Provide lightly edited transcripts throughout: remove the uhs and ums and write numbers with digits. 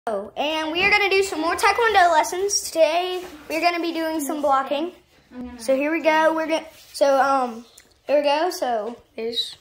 Oh, and we are going to do some more Taekwondo lessons. Today, we're going to be doing some blocking. So here we go. Here we go. So there's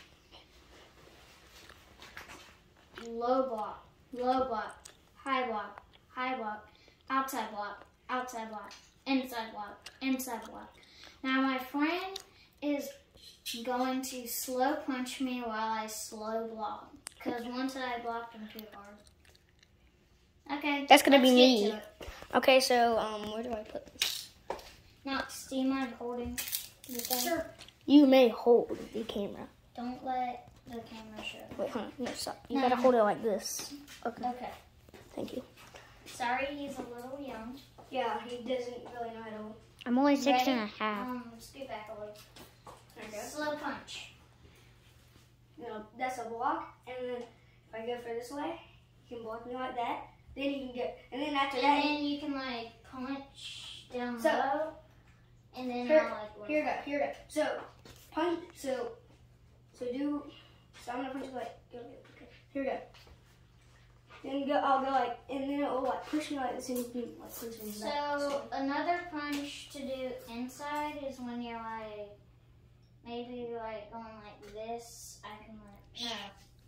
low block, high block, outside block, inside block. Now my friend is going to slow punch me while I slow block, because once I blocked him too hard. Okay. That's gonna be me. Okay, so where do I put this? Now, do you mind holding the thing? Sure. You may hold the camera. Don't let the camera show. Wait, hold on. No, stop. You gotta hold it like this. Okay. Okay. Thank you. Sorry, he's a little young. Yeah, he doesn't really know how to. I'm only 6 and a half. Scoot back a little. There you go. Slow punch. No, that's a block, and then if I go for this way, you can block me like that. Then you can get, and then after that, and then you can like punch down low, and then here like we go. So punch. So do. So I'm gonna punch you like. Okay. Here we go. Then I'll go like, and then it will like push me like this, and you can like push me back. So another punch to do inside is when you're like, maybe like going like this. I can like no.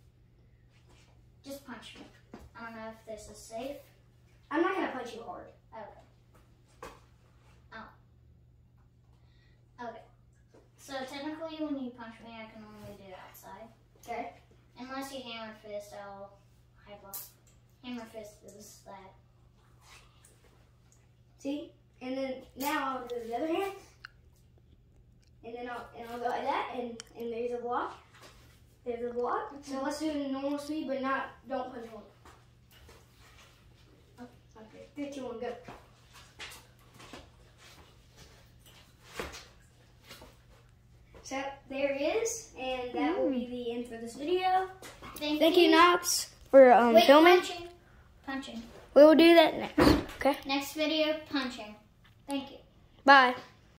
Just punch me. I don't know if this is safe. I'm not gonna punch you hard. Okay. Oh. Okay. So technically, when you punch me, I can only do outside. Okay. Unless you hammer fist, I'll high block. Hammer fist is that. See? And then now I'll do the other hand. And then I'll go like that, and there's a block. There's a block. So let's do it in normal speed, but don't punch hard. Okay, 3, 2, 1, go. So there it is, and that will be the end for this video. Thank you, Knox, for filming. Punching. We will do that next. Okay. Next video, punching. Thank you. Bye.